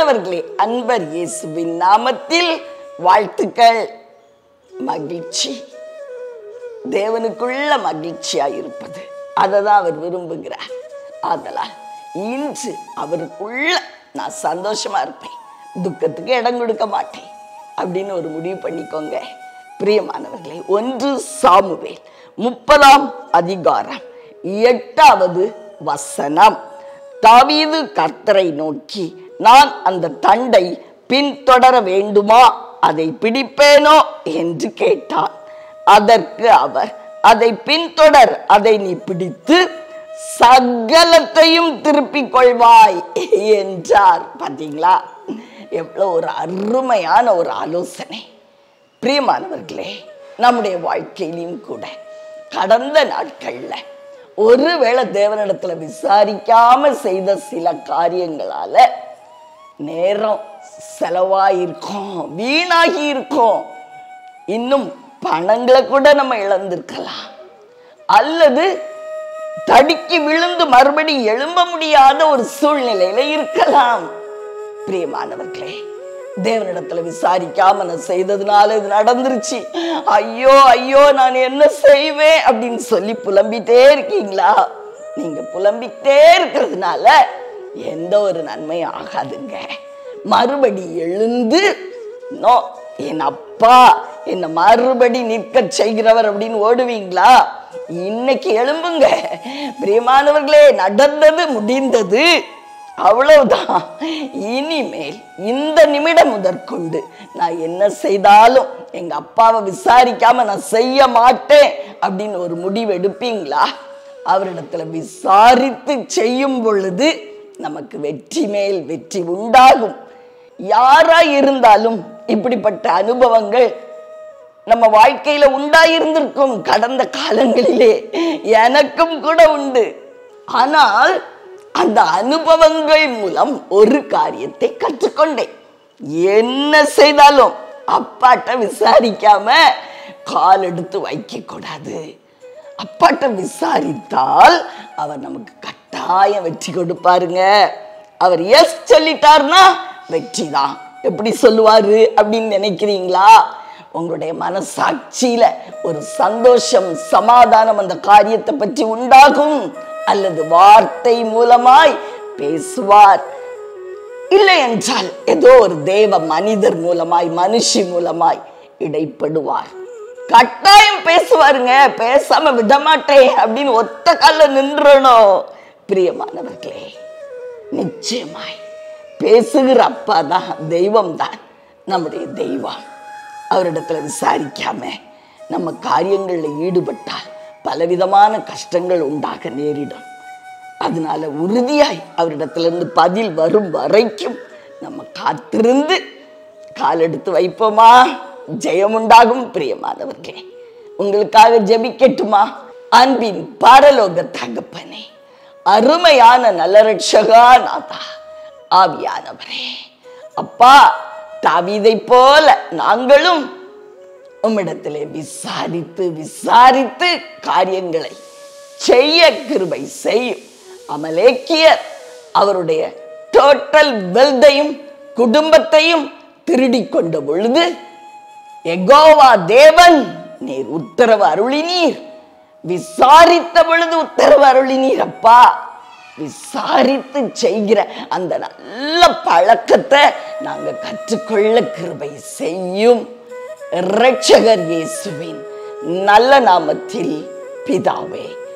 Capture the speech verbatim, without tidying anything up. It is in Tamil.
பிரியமானவர்களே, அன்பர் இயேசுவின் நாமத்தில் வாழ்த்துக்கள். மகிழ்ச்சி, தேவனுக்குள்ள மகிழ்ச்சியாயிருப்பது, அதை தான் அவர் விரும்புகிறார். ஆதலால் இன்று அவருக்குள்ள நான் சந்தோஷமா இருப்பேன், துக்கத்துக்கு இடம் கொடுக்க மாட்டேன் அப்படின்னு ஒரு முடிவு பண்ணிக்கோங்க. பிரியமானவர்களே, ஒன்று சாமுவேல் முப்பதாம் அதிகாரம் எட்டாவது வசனம். தாவீது கர்த்தரை நோக்கி, நான் அந்த தண்டை பின்தொடர வேண்டுமா, அதை பிடிப்பேனோ என்று கேட்டான். அதற்கு அவர், அதை பின்தொடர், அதை நீ பிடித்து சகலத்தையும் திருப்பிக் கொள்வாய் என்றார். பார்த்தீங்களா, எவ்வளவு ஒரு அருமையான ஒரு ஆலோசனை. பிரியமானவர்களே, நம்முடைய வாழ்க்கையிலும் கூட கடந்த நாட்கள்ல ஒருவேளை தேவனிடத்துல விசாரிக்காம செய்த சில காரியங்களால நேரம் செலவாயிருக்கும், வீணாகி இருக்கும். இன்னும் பணங்களை கூட நம்ம இழந்திருக்கலாம், அல்லது தடுக்கி விழுந்து மறுபடி எழும்ப முடியாத ஒரு சூழ்நிலையில இருக்கலாம். பிரியமானவர்களே, தேவனிடத்துல விசாரிக்காம நான் செய்ததுனால இது நடந்துருச்சு, ஐயோ ஐயோ நான் என்ன செய்வேன் அப்படின்னு சொல்லி புலம்பிட்டே இருக்கீங்களா? நீங்க புலம்பிட்டே இருக்கிறதுனால எந்த ஒரு நன்மையும் ஆகாதுங்க. மறுபடி எழுந்து, நோ, என் அப்பா என்னை மறுபடி நிற்க செய்கிறவர் அப்படின்னு ஓடுவீங்களா? இன்னைக்கு எழும்புங்க. பிரியமானவர்களே, நடந்தது முடிந்தது, அவ்வளவுதான். இனிமேல் இந்த நிமிடம் முதற்கொண்டு நான் என்ன செய்தாலும் எங்க அப்பாவை விசாரிக்காம நான் செய்ய மாட்டேன் அப்படின்னு ஒரு முடிவு எடுப்பீங்களா? அவரிடத்துல விசாரித்து செய்யும் பொழுது நமக்கு வெற்றி மேல் வெற்றி உண்டாகும். யாரா இருந்தாலும் இப்படிப்பட்ட அனுபவங்கள் நம்ம வாழ்க்கையில உண்டாயிருந்திருக்கும். கடந்த காலங்களிலே எனக்கும் கூட உண்டு. ஆனால் அந்த அனுபவங்கள் மூலம் ஒரு காரியத்தை கற்றுக்கொண்டேன். என்ன செய்தாலும் அப்பாட்ட விசாரிக்காம கால் எடுத்து வைக்க கூடாது. அப்பாட்ட விசாரித்தால் அவர் நமக்கு கட்டாயம் வெற்றி கொடுப்பாருங்க. அவர் எஸ் சொல்லிட்டார்னா வெற்றி தான். எப்படி சொல்லுவாரு அப்படின்னு நினைக்கிறீங்களா? உங்களுடைய மனசாட்சியில ஒரு சந்தோஷம், சமாதானம் அந்த காரியத்தை பற்றி உண்டாகும். அல்லது வார்த்தை மூலமாய் பேசுவார், இல்லை என்றால் ஏதோ ஒரு தேவ மனிதர் மூலமாய், மனுஷி மூலமாய் இடைப்படுவார். கட்டாயம் பேசுவாருங்க. பேசாம விடமாட்டேன் அப்படின்னு ஒத்த கால நின்றணும். பிரியமானவர்களே, நிச்சயமாய் பேசுகிற அப்பா தான், தெய்வம் தான் நம்முடைய தெய்வம். அவரிடத்துல விசாரிக்காம நம்ம காரியங்கள்ல ஈடுபட்டால் பலவிதமான கஷ்டங்கள் உண்டாக நேரிடும். அதனால உறுதியாய் அவரிடத்திலிருந்து பதில் வரும் வரைக்கும் நம்ம காத்திருந்து கால் எடுத்து வைப்போமா? ஜெயம் உண்டாகும். பிரியமானவர்களே, உங்களுக்காக ஜெபிக்கட்டுமா? அன்பின் பரலோக தகப்பனே, அருமையான நல்ல ரட்சகா நாதா, ஆவியானவரே, அப்பா, தாவீதை போல நாங்களும் உம்மிடத்திலே விசாரித்து விசாரித்து காரியங்களை செய்ய கிருபை செய்யும். அமலேக்கியர் அவருடைய டோட்டல் வெல்தையும் குடும்பத்தையும் திருடி கொண்ட பொழுது யெகோவா தேவன் நீர் உத்தரவு அருளினீர். விசாரித்த பொழுது உத்தரவு அருளினீர். அப்பா, விசாரித்து செய்கிற அந்த நல்ல பழக்கத்தை நாங்க கற்றுக்கொள்ள கிருபை செய்யும். இரட்சகர் இயேசுவின் நல்ல நாமத்தில் பிதாவே.